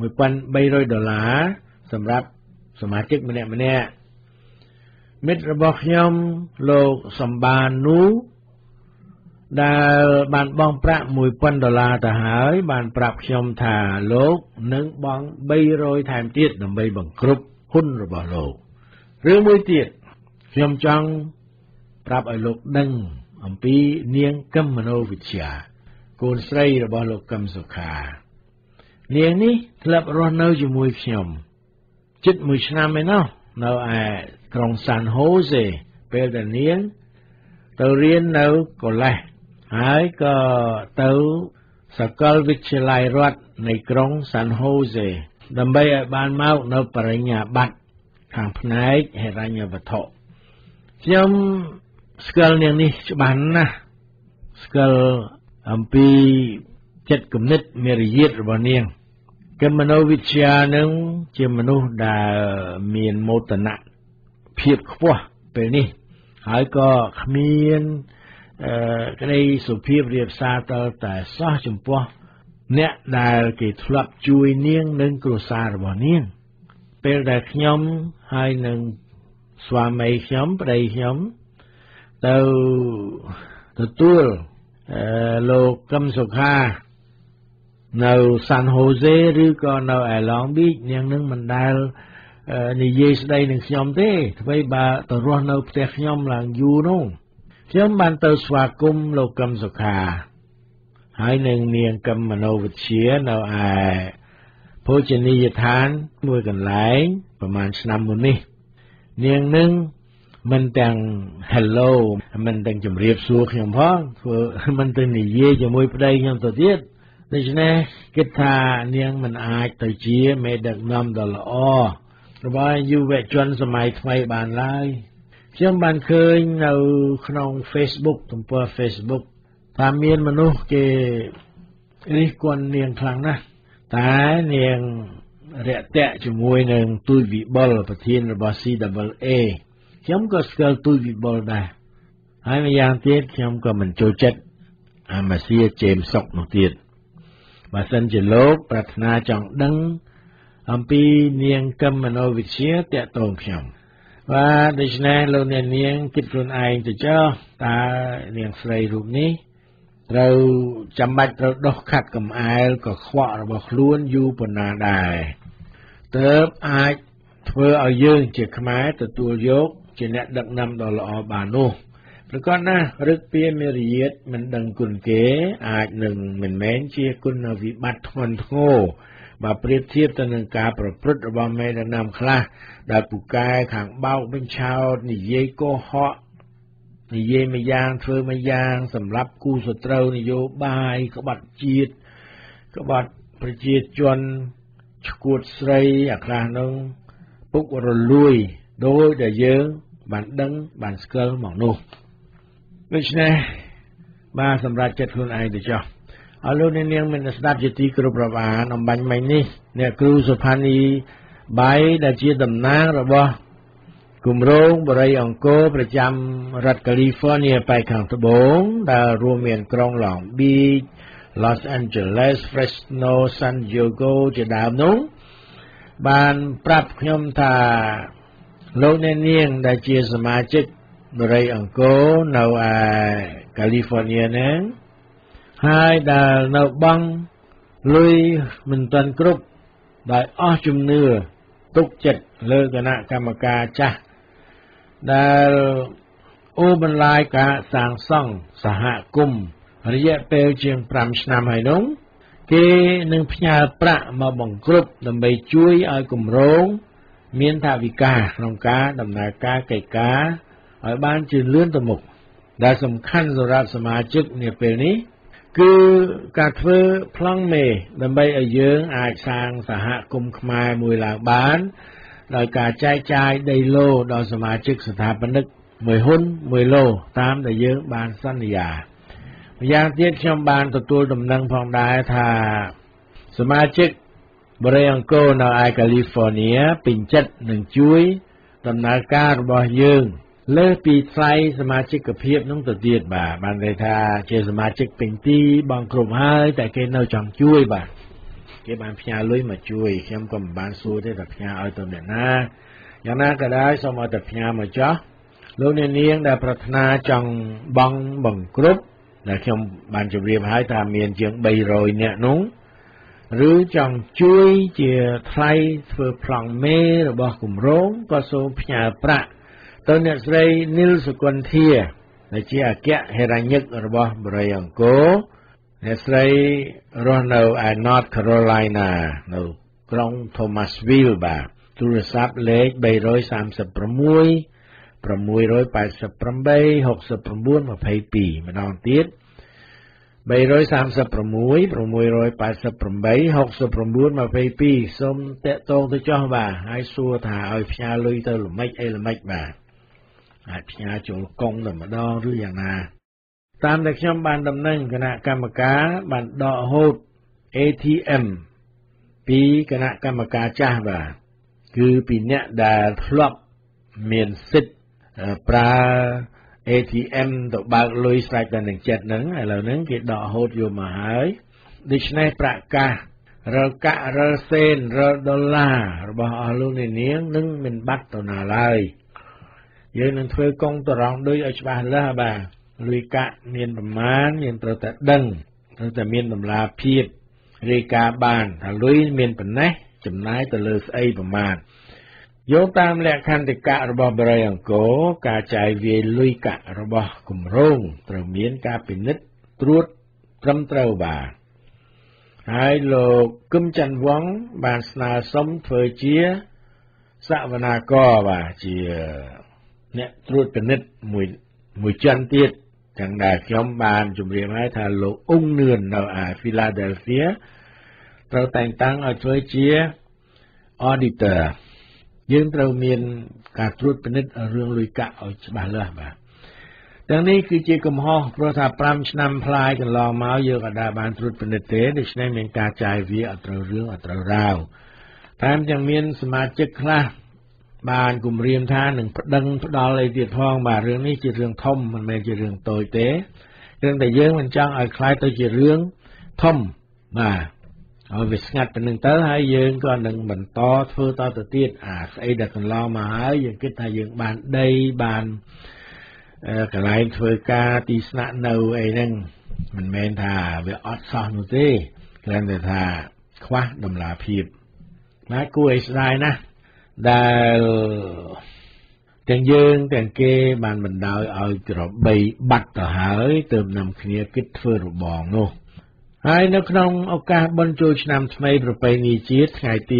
$1,300សម្រាប់សមាជិកម្នាក់មិត្តរបស់ខ្ញុំលោកសម្បាននូដែលបានបង់ប្រាក់$1,000ទៅហើយបានប្រាប់ខ្ញុំថាលោកនឹងបង់300ថែមទៀតដើម្បីបង្គ្រប់ហ៊ុនរបស់លោករឿងមួយទៀតខ្ញុំចង់ប្រាប់ឲ្យលោកដឹងអំពីនាងកឹមមនោវិជ្ជាកូនស្រីរបស់លោកកឹមសុខានាងនេះធ្លាប់រស់នៅជាមួយខ្ញុំជិត1ឆ្នាំឯណោះនៅឯក្រុងសានហូសេពេលដែលនាងទៅរៀននៅកូលេសហើយក៏ទៅសាកលវិទ្យាល័យរដ្ឋនៃក្រុងសានហូសេដើម្បីឲ្យបានមកនៅបរិញ្ញាបត្រខាងផ្នែកហិរញ្ញវត្ថុខ្ញុំស្គាល់នាងនេះច្បាស់ណាស់ស្គាល់អំពីចិត្តគំនិតមេរយាទរបស់នាងកិមនោវិទ្យានឹងជាមនុស្សដែលមានមោទនភាពខ្ពស់ពេលនេះហើយក៏គ្មានក្តីសុភាពរាបសារតតែសោះចំពោះអ្នកដែលគេធ្លាប់ជួយនាងនិងគ្រួសាររបស់នាងពេលដែលខ្ញុំហើយនឹងស្វាមីខ្ញុំប្តីខ្ញុំទៅទទួលលោកកឹមសុខានៅសាន់ហូសេឬក៏នៅឯឡងប៊ីចនាងនឹងមិនដែលនិយាយស្ដីនឹងខ្ញុំទេអ្វីបើទៅរស់នៅផ្ទះខ្ញុំឡើងយូរនោះខ្ញុំបានទៅស្វាគមន៍លោកកឹមសុខាហើយនឹងនាងកឹមមនោវិទ្យានៅឯភោជនីយដ្ឋានមួយកន្លែងប្រហែលឆ្នាំមុននេះនាងនឹងមិនទាំង hello មិនទាំងជម្រាបសួរខ្ញុំផងធ្វើមិនទាំងនិយាយជាមួយប្តីខ្ញុំទៅទៀតដូច្នេះគិតថានាងមិនអាចទៅជាមេដឹកនាំដ៏ល្អរបស់យុវជនសម័យថ្មីបានឡើយខ្ញុំបានឃើញនៅក្នុង Facebook ទំព័រ Facebook ថាមានមនុស្សគេរិះគន់នាងខ្លាំងណាស់តែនាងរាក់ទាក់ជាមួយនឹងទូចវិបុលប្រធានរបស់ CAA ខ្ញុំក៏ស្គាល់ទូចវិបុលដែរហើយម្យ៉ាងទៀតខ្ញុំក៏មិនចូលចិត្តអាម៉ាស៊ីជេមសុកនោះទៀតបើសិនជាលោកប្រាថ្នាចង់ដឹងអំពីនាងកឹមមនោវិទ្យាតាក់ទងខ្ញុំបាទដូច្នេះលោកអ្នកនាងគិតខ្លួនឯងទៅចុះតើនាងស្រីរូបនេះត្រូវចាំបាច់ត្រូវដោះខាត់កំអែលកខ្វក់របស់ខ្លួនយូរប៉ុណ្ណាដែរទើបអាចធ្វើឲ្យយើងជាខ្មែរទទួលយកជាអ្នកដឹកនាំដ៏ល្អបាននោះប្រកបណាស់រឹកពីមេរយាទមិនដឹងគុណគេអាចនឹងមិនមែនជាគុណវិបត្តិធ្ងន់ធ្ងរបើប្រៀបធៀបទៅនឹងការប្រព្រឹត្តរបស់មេដឹកនាំខ្លះដែលពូកែខាងបោកបញ្ឆោតនិយាយកុហកនិយាយមួយយ៉ាងធ្វើមួយយ៉ាងសម្រាប់គូសត្រូវនយោបាយក្បត់ជាតិក្បត់ប្រជាជនឈួតស្រីអាខ្លះនោះពុករលួយដោយដែលយើងបានដឹងបានស្គាល់មកនោះដូច្នេះបាទសម្រាប់ចិត្តខ្លួនឯងទៅចុះអរលោកអ្នកនាងមានស្ដាប់ជាទីគោរពរាប់អានអំបញ្ញមិញនេះអ្នកគ្រូសុផានីបាយដែលជាតំណាងរបស់គម្រោងបរិយាអង្គរប្រចាំរដ្ឋ California ប៉ែកខាងត្បូងដែលរួមមានក្រុង Long Beach Los Angeles Fresno San Diego ជាដើមនោះបានប្រាប់ខ្ញុំថាលោកអ្នកនាងដែលជាសមាជិកបរិយាអង្គរនៅឯ California ហ្នឹងហើយដែលនៅបង់លុយមិនទាន់គ្រប់ដោយអស់ជំនឿទុកចិត្តលើគណៈកម្មការចាស់ដែលអូបន្លាយការសាងសង់សហគមន៍រយៈពេលជាង5ឆ្នាំហើយនោះគេនឹងផ្ញើប្រាក់មកបង្គ្រប់ដើម្បីជួយឲ្យគម្រោងមានថវិកាក្នុងការដំណើរការកិច្ចការឲ្យបានជឿនលឿនទៅមុខដែលសំខាន់សម្រាប់សមាជិកនាពេលនេះគឺការធ្វើប្លង់មេដើម្បីឲ្យយើងអាចសាងសហគមន៍ខ្មែរមួយឡើងបានដោយការចែកចាយដីឡូដល់សមាជិកស្ថាបនិកមួយហ៊ុនមួយឡូតាមដែលយើងបានសន្យាម្យ៉ាងទៀតខ្ញុំបានទទួលដំណឹងផងដែរថាសមាជិកបរិយាអង្គរនៅឯ California ពេញចិត្តនឹងជួយដំណើរការរបស់យើងលើសពីថ្លៃសមាជិកភាពនោះទៅទៀតបាទបានន័យថាជាសមាជិកពេញទីបងគ្រប់ហើយតែគេនៅចង់ជួយបាទគេបានផ្ញើលុយមកជួយខ្ញុំក៏មិនបានសួរទេថាផ្ញើឲ្យទៅអ្នកណាយ៉ាងណាក៏ដោយសូមឲ្យតែផ្ញើមកចុះលោកអ្នកនាងដែលប្រាថ្នាចង់បង្គ្រប់ដែលខ្ញុំបានជម្រាបឲ្យថាមានជាង300នាក់នោះឬចង់ជួយជាថ្លៃធ្វើប្លង់មេរបស់គម្រោងក៏សូមផ្ញើប្រាក់ទៅអ្នកស្រីនីលសុគន្ធាដែលជាអគ្គហេរញ្ញិករបស់បរិយាអង្គរអ្នកស្រីរស់នៅឯ North Carolina នៅក្រុង Thomasville បាទទូរស័ព្ទលេខ336 688 6922ម្ដងទៀត336 688 6922សូមតាក់ទងទៅចុះបាទហើយសួរថាឲ្យផ្ញើលុយទៅល្មិចអីល្មិចបាទអាចផ្ញើចូលកុងតែម្ដងឬយ៉ាងណាតាមដែលខ្ញុំបានដំណឹងគណៈកម្មការបានដកហូត ATM ពីគណៈកម្មការចាស់បាទគឺពីអ្នកដែលធ្លាប់មានសិទ្ធិប្រើ ATM ទៅបើកលុយស្រេចតែនឹងចិត្តហ្នឹងឥឡូវហ្នឹងគេដកហូតយកមកហើយដូច្នេះប្រកាសរលកាក់រលសេនរលដុល្លាររបស់អស់លោកអ្នកនាងនឹងមិនបាត់ទៅណាឡើយយើងនឹងធ្វើកុងតរងដូចឲ្យច្បាស់លាស់បាទលុយកាក់មានប្រមាណយើងត្រូវតែដឹងត្រូវតែមានតម្លាភាពរាយការណ៍បានថាលុយមានប៉ុណ្ណេះចំណាយទៅលើស្អីប្រមាណយោងតាមលក្ខន្តិកៈរបស់បរិយអង្គរការចាយវាយលុយកាក់របស់គម្រោងត្រូវមានការពិនិត្យត្រួតត្រឹមត្រូវបាទហើយលោកគឹមច័ន្ទវង្សបានស្នើសុំធ្វើជាសវនាករបាទជាអ្នកត្រួតពិនិត្យមួយចិនទៀតទាំងដែលខ្ញុំបានជម្រាបហើយថាលោកអ៊ុងនឿននៅឯ Philadelphia ត្រូវតែងតាំងឲ្យធ្វើជា auditor យើងត្រូវមានការត្រួតពិនិត្យរឿងលុយកាក់ឲ្យច្បាស់លាស់បាទទាំងនេះគឺជាកំហុសព្រោះថា5ឆ្នាំផ្លាយកន្លងមកយើងក៏đãបានត្រួតពិនិត្យទេដូច្នេះមានការចាយវាអត់ត្រូវរឿងអត់ត្រូវរាវតាមទាំងមានសមាជិកខ្លះបានគម្រាមថានឹងប្តឹងផ្ដាល់អីទៀតផងបាទរឿងនេះជារឿងធំមិនមែនជារឿងតូចទេរឿងតែយើងមិនចង់ឲ្យខ្លាយទៅជារឿងធំបាទឲ្យវាស្ងាត់ទៅនឹងទៅហើយយើងក៏នឹងបន្តធ្វើតទៅទៀតស្អីដែលកន្លងមកហើយយើងគិតថាយើងបានដីបានកន្លែងធ្វើការទីស្នាក់នៅអីហ្នឹងមិនមែនថាវាអត់សោះនោះទេគ្រាន់តែថាខ្វះតម្លាភាពបាទគួរឲ្យស្ដាយណាស់ដែលទាំងយើងទាំងគេបានបណ្ដោយឲ្យក្របីបាត់ទៅហើយទើបនាំគ្នាគិតធ្វើរបងនោះហើយនៅក្នុងឱកាសបុណ្យចូលឆ្នាំថ្មីប្រពៃណីជាតិថ្ងៃទី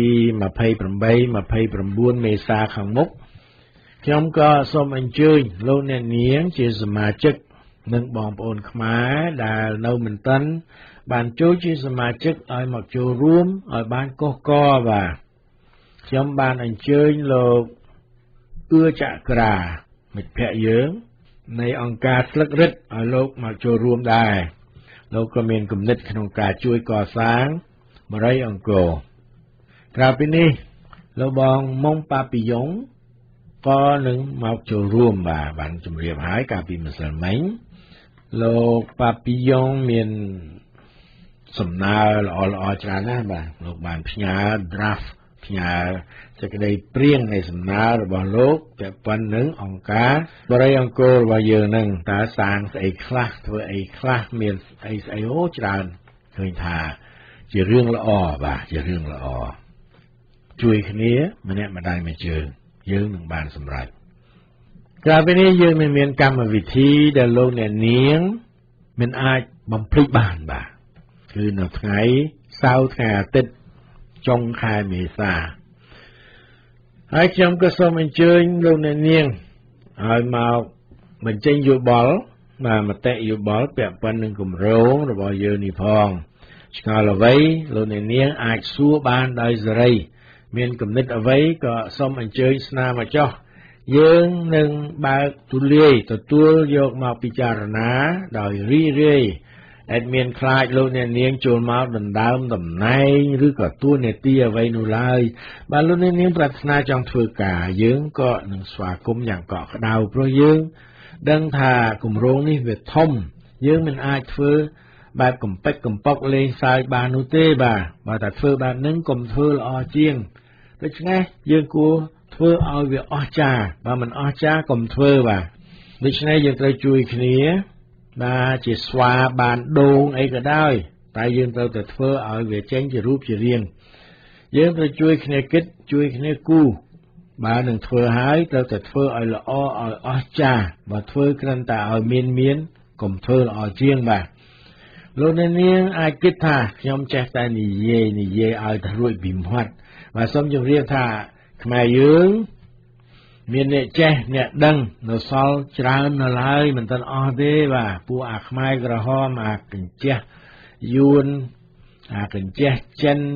28 29មេសាខាងមុខខ្ញុំក៏សូមអញ្ជើញលោកអ្នកនាងជាសមាជិកនិងបងប្អូនខ្មែរដែលនៅមិនទាន់បានចូលជាសមាជិកឲ្យមកចូលរួមឲ្យបានកុះកបាទខ្ញុំបានអញ្ជើញលោកអឿចក្រាមិត្តភក្តិយើងនៃអង្គការស្លឹករឹតឲ្យលោកមកចូលរួមដែរលោកក៏មានគំនិតក្នុងការជួយកសាងបរិយអង្គរក្រៅពីនេះលោកបងមុងប៉ាពីយ៉ុងក៏នឹងមកចូលរួមបានជម្រាបហើយកាលពីម្សិលមិញលោកប៉ាពីយ៉ុងមានសំណើល្អៗច្រើនណាស់បាទលោកបានផ្ញើ draft ផ្ញើសេចក្តីព្រាងនៃសំណើរបស់លោកពាក់ព័ន្ធនឹងអង្គការបរិយអង្គររបស់យើងនឹងតើសាងស្អីខ្លះធ្វើអីខ្លះមានអីស្អីច្រើនឃើញថាជារឿងល្អបាទជារឿងល្អជួយគ្នាម្នាក់ម្ដាយមួយជើងយើងនឹងបានសម្រេចក្រៅពីនេះយើងនឹងមានកម្មវិធីដែលលោកអ្នកនាងមិនអាចបំភ្លេចបានបាទគឺនៅថ្ងៃសៅរ៍ថ្ងៃអាទិត្យចុងខែមេសាហើយខ្ញុំក៏សូមអញ្ជើញលោកអ្នកនាងឲ្យមកបញ្ចេញយោបល់មតិយោបល់ពាក់ព័ន្ធនឹងគម្រោងរបស់យើងនេះផងឆ្ងល់អ្វីលោកអ្នកនាងអាចសួរបានដោយសេរីមានគំនិតអ្វីក៏សូមអញ្ជើញស្នើមកចុះយើងនឹងបើកទូលាយទទួលយកមកពិចារណាដោយរីករាយអត់មានខ្លាចលោកអ្នកនាងចូលមកដណ្ដើមតំណែងឬក៏តួនាទីអ្វីនោះឡើយបើលោកអ្នកនាងប្រាថ្នាចង់ធ្វើការយើងក៏នឹងស្វាគមន៍យ៉ាងកក់ក្ដៅព្រោះយើងដឹងថាគម្រោងនេះវាធំយើងមិនអាចធ្វើបែបកំពេចកំប៉ុកលេងសើចបាននោះទេបាទបើតែធ្វើបែបហ្នឹងកុំធ្វើល្អជាងដូច្នេះយើងគួរធ្វើឲ្យវាអស្ចារ្យបើមិនអស្ចារ្យកុំធ្វើបាទដូច្នេះយើងត្រូវជួយគ្នាបាទជាស្វាបានដូងអីក៏ដោយតែយើងត្រូវតែធ្វើឲ្យវាចេញជារូបជារាងយើងត្រូវជួយគ្នាគិតជួយគ្នាគូបើនឹងធ្វើហើយត្រូវតែធ្វើឲ្យល្អឲ្យអស្ចារ្យបើធ្វើគ្រាន់តែឲ្យមានកុំធ្វើល្អជាងបាទលោកអ្នកនាងអាចគិតថាខ្ញុំចេះតែនិយាយឲ្យទៅរួចពីមាត់បាទសូមជម្រាបថាខ្មែរយើងមានអ្នកចេះអ្នកដឹងនៅសល់ច្រើននៅឡើយមិនទាន់អស់ទេបាទពួកអាខ្មែរក្រហមអាកញ្ចេះយួនអាកញ្ចេះចិន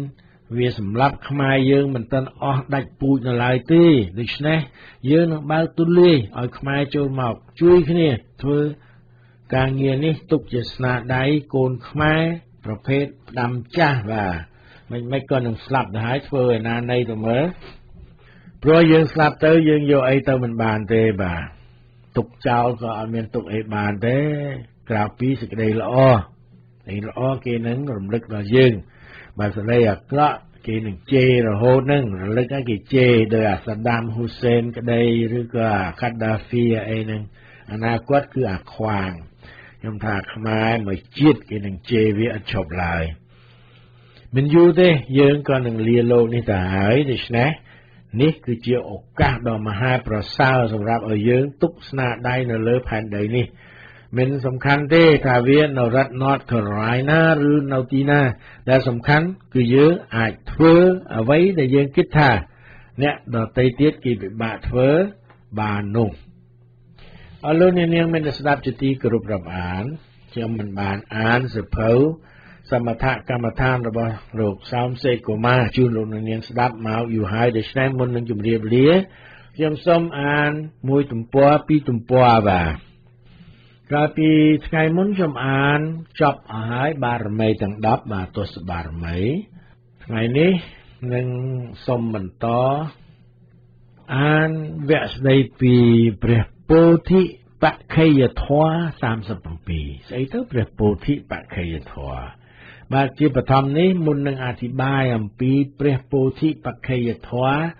វាសម្រាប់ខ្មែរយើងមិនទាន់អស់ដាច់ពូជនៅឡើយទេដូច្នេះយើងនឹងបើកទូលាយឲ្យខ្មែរចូលមកជួយគ្នាធ្វើការងារនេះទុកជាស្នាដៃកូនខ្មែរប្រភេទផ្ដាំចាស់បាទមិនក៏នឹងស្លាប់ទៅហើយធ្វើឯណានៃទៅមើលព្រោះយើងស្លាប់ទៅយើងយកអីទៅមិនបានទេបាទទុកចោលក៏អត់មានទុកអីបានទេក្រៅពីសេចក្តីល្អគេនឹងរំលឹកដល់យើងបើសេចក្តីអាក្រក់គេនឹងជេររហូតនឹងរលឹកឲ្យគេជេរដោយអាសាដាមហ៊ូសេនក្តីឬក៏អាខាត់ដាហ្វីអីហ្នឹងអនាគតគឺអាខ្វាងខ្ញុំថាខ្មែរមួយជាតិគេនឹងជេរវាអត់ឈប់ឡើយមិនយូរទេយើងក៏នឹងលាលោកនេះទៅហើយដូច្នេះនេះគឺជាឱកាសដ៏មហាប្រសើរសម្រាប់ឲ្យយើងទុកស្នាដៃនៅលើផែនដីនេះមិនសំខាន់ទេថាវានៅរដ្ឋ North Carolina ឬនៅទីណាដែលសំខាន់គឺយើងអាចធ្វើអ្វីដែលយើងគិតថាអ្នកដទៃទៀតគេពិបាកធ្វើបាននោះអរលោកអ្នកនាងមានស្ដាប់ជាទីគោរពរាប់អានខ្ញុំមិនបានអានសៀវភៅសមថកម្មដ្ឋានរបស់លោកសោមសេកកុមារជូនលោកអ្នកនាងស្ដាប់មកយូរហើយដូច្នេះមុននឹងជម្រាបលាខ្ញុំសូមអានមួយទំព័រពីរទំព័របាទក្រោយពីថ្ងៃមុនខ្ញុំអានចប់អស់ហើយបារមីទាំង10បាទទស្សបារមីថ្ងៃនេះនឹងសូមបន្តអានវគ្គស្ដីពីព្រះពោធិបក្ខយធម៌37ស្អីទៅព្រះពោធិបក្ខយធម៌បាទជាបឋមនេះមុននឹងអធិប្បាយអំពីព្រះពោធិបក្ខយធម៌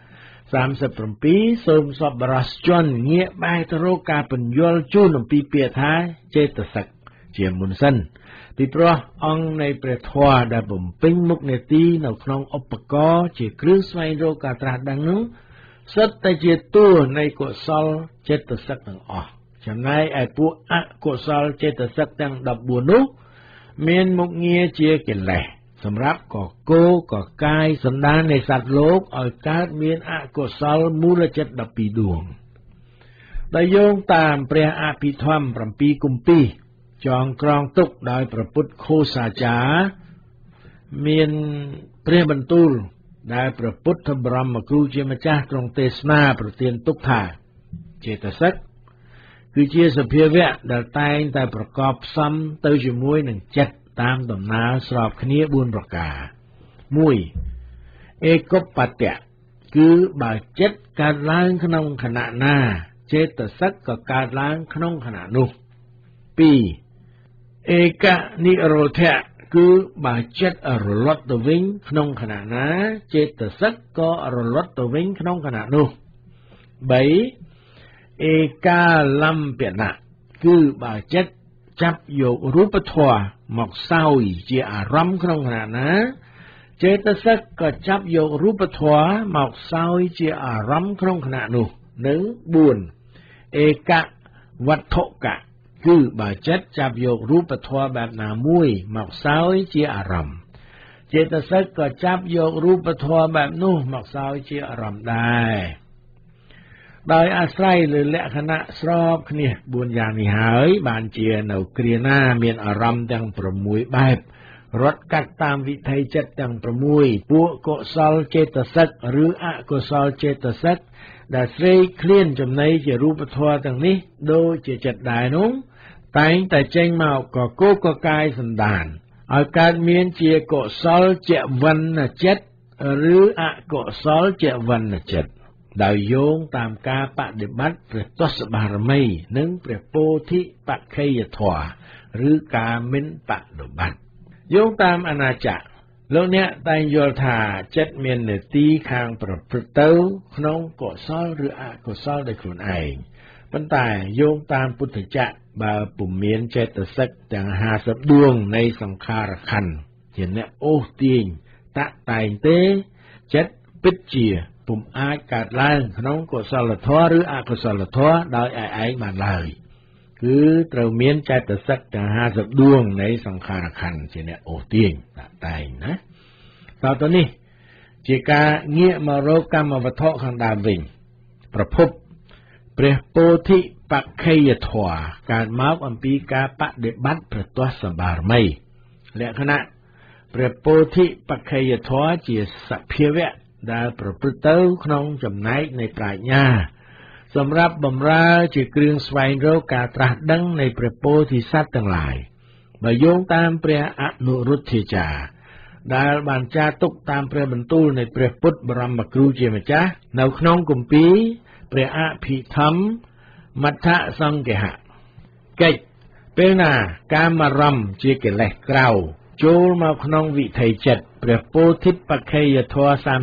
37សូមសប្បុរសជនងាកបែរទៅរកការបញ្យល់ជូនអំពីពាក្យថាចេតសិកជាមុនសិនពីព្រោះអង្គនៃព្រះធម៌ដែលបំពេញមុខនេតិនៅក្នុងឧបករណ៍ជាគ្រឿងស្វែងរកការត្រាស់ដឹងនោះសុទ្ធតែជាតួនៃកុសលចេតសិកទាំងអស់ចំណែកឯពួកអកុសលចេតសិកទាំង14នោះមានមុខងារជាកិលេសសម្រាប់កកោកកាយសន្តាននៃសត្វលោកឲ្យកើតមានអកុសលមូលចិត្ត12ដួងដែលយោងតាមព្រះអភិធម្ម7គម្ពីរចងក្រងទុកដោយព្រះពុទ្ធឃោសាចារ្យមានព្រះបន្ទូលដែលព្រះពុទ្ធបរមគ្រូជាម្ចាស់ទ្រង់ទេសនាប្រទានទុកថាចេតសិកគឺជាសភាវៈដែលតែងតែប្រកបផ្សំទៅជាមួយនឹងចិត្តតាមដំណើរស្របគ្នា4ប្រការ1ឯកបត្តៈគឺបើចិត្តកើតឡើងក្នុងខណៈណាចេតសិកក៏កើតឡើងក្នុងខណៈនោះ2ឯកនិរោធៈគឺបើចិត្តរលត់ទៅវិញក្នុងខណៈណាចេតសិកក៏រលត់ទៅវិញក្នុងខណៈនោះ3ឯកាលំពណៈគឺបើចិត្តចាប់យករូបធម៌មកសោយជាអារម្មណ៍ក្នុងខណៈណាចេតសិកក៏ចាប់យករូបធម៌មកសោយជាអារម្មណ៍ក្នុងខណៈនោះនិង4ឯកវត្ថុកៈគឺបើចិត្តចាប់យករូបធម៌បែបណាមួយមកសោយជាអារម្មណ៍ចេតសិកក៏ចាប់យករូបធម៌បែបនោះមកសោយជាអារម្មណ៍ដែរដោយអាស្រ័យលើលក្ខណៈស្របគ្នា4យ៉ាងនេះហើយបានជានៅគ្រាណាមានអារម្មណ៍ទាំង6បែបរត់កាត់តាមវិថីចិត្តទាំង6ពួកកុសលចេតសិកឬអកុសលចេតសិកដែលស្រេកឃ្លានចំណីជារូបធម៌ទាំងនេះដូចជាចិត្តដែរនោះតែងតែចេញមកកកោកកាយសន្តានឲ្យកើតមានជាកុសលចវណ្ណចិត្តឬអកុសលចវណ្ណចិត្តដោយយោងតាមការបដិបត្តិព្រះទស្សបារមីនិងព្រះពោធិបក្ខយធម៌ឬការមិនបដិបត្តិយោងតាមអាណាចក្រលោកអ្នកតែងយល់ថាចិត្តមាននេតិខាងប្រព្រឹត្តទៅក្នុងកុសលឬអកុសលដោយខ្លួនឯងប៉ុន្តែយោងតាមពុទ្ធចក្របើពុំមានចេតសិកទាំង50ដួងនៃសង្ខារខណ្ឌជាអ្នកអូសទាញតាក់តែងទេចិត្តពិតជាពុំអាចកើតឡើងក្នុងកុសលធម៌ឬអកុសលធម៌ដោយឯងបានឡើយគឺត្រូវមានចេតសិកទាំង50ដួងនៃសង្ខារខណ្ឌជាអ្នកអូសទាញតាក់តែងណាតទៅនេះជាការងាកមករកកម្មវត្ថុខាងដើមវិញប្រភពព្រះពោធិបក្ខយធម៌កើតមកអំពីការបដិបត្តិព្រះទស្សបារមីលក្ខណៈព្រះពោធិបក្ខយធម៌ជាសភាវៈដែលប្រព្រឹត្តទៅក្នុងចំណែកនៃប្រាជ្ញាសម្រាប់បម្រើជាគ្រឿងស្វែងរកការត្រាស់ដឹងនៃព្រះពោធិសត្វទាំងឡាយបើយោងតាមព្រះអនុរុទ្ធាចារ្យដែលបានចារទុកតាមព្រះបន្ទូលនៃព្រះពុទ្ធបរមគ្រូជាម្ចាស់នៅក្នុងគម្ពីរព្រះអភិធម្មមត្ថសង្ឃហៈកិច្ចពេលណាកាមរម្មណ៍ជាកិលេសក្រៅចូលមកក្នុងវិថីចិត្តព្រះពោធិបក្ខយធម៌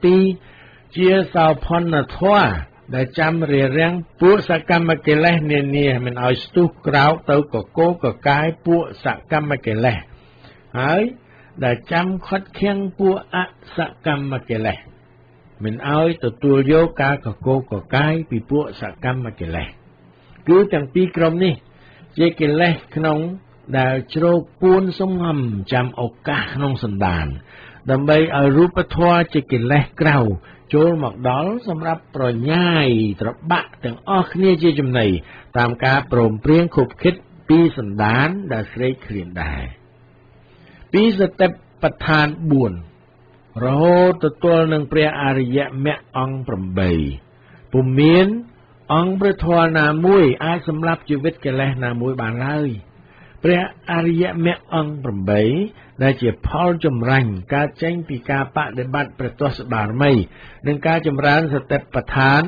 37ជាសោភ័ណធម៌ដែលចាំរារាំងពួកសកម្មកិលេសនានាមិនឲ្យស្ទុះក្រោកទៅកកកកាយពួកសកម្មកិលេសហើយដែលចាំខត់ខាំងពួកអសកម្មកិលេសមិនឲ្យទទួលយកការកកកកាយពីពួកសកម្មកិលេសគឺទាំងពីរក្រុមនេះជាកិលេសក្នុងដែលជ្រោកពួនសំងំចាំឱកាសក្នុងសន្តានដើម្បីឲ្យរូបធម៌ជាកិលេសក្រៅចូលមកដល់សម្រាប់ប្រញាយត្របាក់ទាំងអស់គ្នាជាចំណីតាមការព្រមព្រៀងខុបខិតពីសន្តានដែលស្រេកឃ្លានដែរពីសតិប្បដ្ឋាន4រហូតទល់នឹងព្រះអរិយមគ្គអង្គ8ពុំមានអង្គព្រះធម៌ណាមួយអាចសម្លាប់ជីវិតកិលេសណាមួយបានឡើយព្រះអរិយមគ្គអង្គ8ដែលជាផលចម្រាញ់កើតចេញពីការបដិបត្តិព្រះទស្សបារមីនិងការចម្រើនសតិប្បដ្ឋាន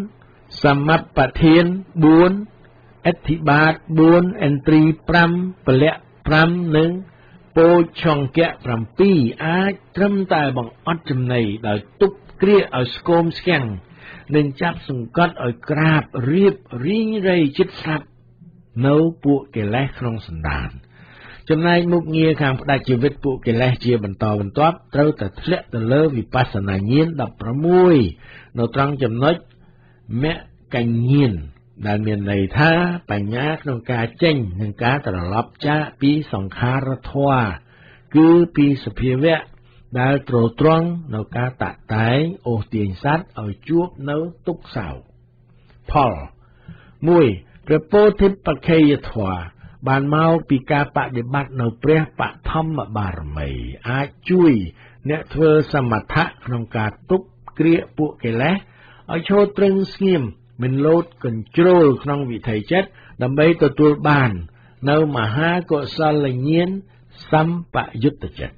4សមបធាន4អធិបាត4ឥន្ទ្រី5ពលៈ5និងពោឆង្គៈ7អាចត្រឹមតែបង្អត់ចំណីដោយទប់គ្រាឲ្យស្គមស្គាំងនិងចាប់សង្កត់ឲ្យក្រាបរៀបរីងរៃចិត្តស្លាប់នៅពួកកិលេសក្នុងសន្តានចំណែកមុខងារខាងផ្ដាច់ជីវិតពួកកិលេសជាបន្តបន្ទាប់ត្រូវតែធ្លាក់ទៅលើវិបស្សនាញាណ16នៅត្រង់ចំណុចមគ្គញាណដែលមានន័យថាបញ្ញាក្នុងការចេញនិងការត្រឡប់ចាកពីសង្ខារធម៌គឺពីសភាវៈដែលទ្រទ្រង់នៅការតាក់តែងអូសទាញសត្វឲ្យជួបនៅទុក្ខសោកផល1ព្រះពោធិបក្ខយធម៌បានមកពីការបដិបត្តិនៅព្រះបឋមបារមីអាចជួយអ្នកធ្វើសមថៈក្នុងការទប់គ្រាពួកកិលេសឲ្យឈរត្រឹងស្ងៀមមិនលោតកញ្ជ្រោលក្នុងវិថីចិត្តដើម្បីទទួលបាននៅមហាកុសលញាណសម្បយុត្តចិត្ត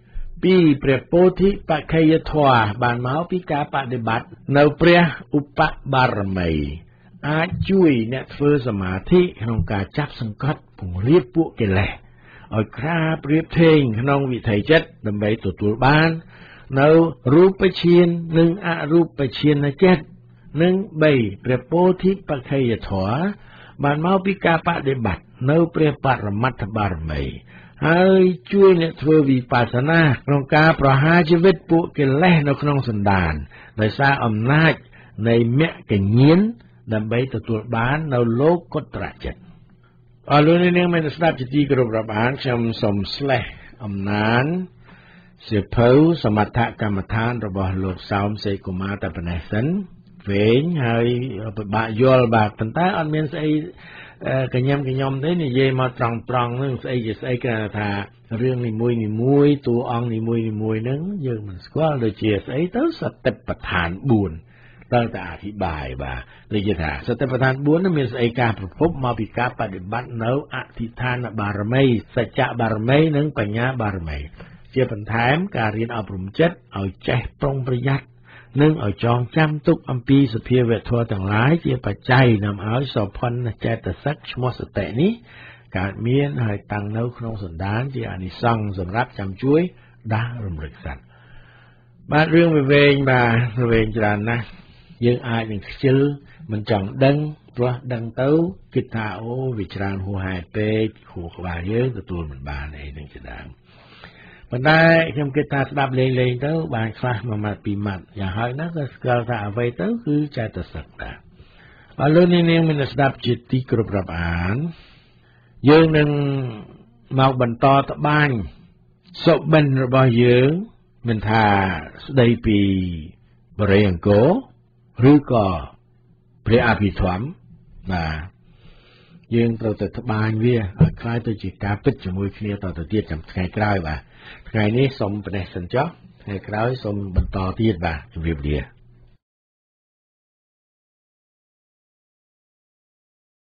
2ព្រះពោធិបក្ខយធម៌បានមកពីការបដិបត្តិនៅព្រះឧបបារមីអាចជួយអ្នកធ្វើសមាធិក្នុងការចាប់សង្កត់ពង្រៀបពួកកិលេសឲ្យក្រាបរៀបថេងក្នុងវិថីចិត្តដើម្បីទទួលបាននៅរូបឈាននិងអរូបឈានចិត្តនិង3ព្រះពោធិបក្ខយធម៌បានមកពីការបដិបត្តិនៅព្រះបរមត្ថបារមីហើយជួយអ្នកធ្វើវិបស្សនាក្នុងការប្រហារជីវិតពួកកិលេសនៅក្នុងសន្តានដោយសារអំណាចនៃមគ្គញាណដើម្បីទទួលបាននៅលោកុត្តរចិត្តអរលោកនាងមានស្ដាប់ជាទីគោរពរាប់អានខ្ញុំសូមស្លេះអំណានសៀវភៅសមថកម្មដ្ឋានរបស់លោកសោមសេកុមារតែប៉ុណ្ណេះសិនវែងហើយពិបាកយល់បាទប៉ុន្តែអត់មានស្អីកញ្ញាំទេនិយាយមកត្រង់នឹងស្អីជាស្អីគ្រាន់តែថារឿងនីមួយតួអង្គនីមួយហ្នឹងយើងមិនស្គាល់ដូចជាស្អីទៅសតិប្បដ្ឋាន4ត្រូវតែអធិប្បាយបាទដូចជាថាសតិប្បដ្ឋាន4នោះមានស្អីការប្រភពមកពីការបដិបត្តិនៅអធិដ្ឋានបារមីសច្ចៈបារមីនិងបញ្ញាបារមីជាបន្ថែមការរៀនអប់រំចិត្តឲ្យចេះប្រុងប្រយ័ត្ននិងឲ្យចងចាំទុកអំពីសភាវៈធម៌ទាំងឡាយជាបច្ច័យនាំឲ្យសោភ័ណចេតសិកឈ្មោះសតិនេះកើតមានហើយតាំងនៅក្នុងសន្តានជាអានិសង្សសម្រាប់ចាំជួយដាស់រំលឹកសត្វបាទរឿងវាវែងបាទវែងច្រើនណាស់យើងអាចនឹងខ្ជិលមិនចង់ដឹងព្រោះដឹងទៅគិតថាអូវាច្រើនហួសហេតុពេកខួរក្បាលយើងទទួលមិនបានអីនឹងជាដើមប៉ុន្តែខ្ញុំគិតថាស្ដាប់លេងទៅបានខ្លះមួយម៉ាត់ពីរម៉ាត់យ៉ាងហោចណាស់ក៏ស្គាល់ថាអ្វីទៅគឺចេតសិកដែរអរលោកនាងមានស្ដាប់ជាទីគោរពរាប់អានយើងនឹងមកបន្តត្បាញសុបិនរបស់យើងមិនថាស្ដីពីបរិយអង្គរឬក៏ព្រះអភិធម្មបាទយើងត្រូវតែត្បាញវាឲ្យคล้ายទៅជាការពិតជាមួយគ្នាតទៅទៀតចាំថ្ងៃក្រោយបាទថ្ងៃនេះសូមប៉ុណ្ណេះសិនចុះថ្ងៃក្រោយសូមបន្តទៀតបាទជម្រាបលា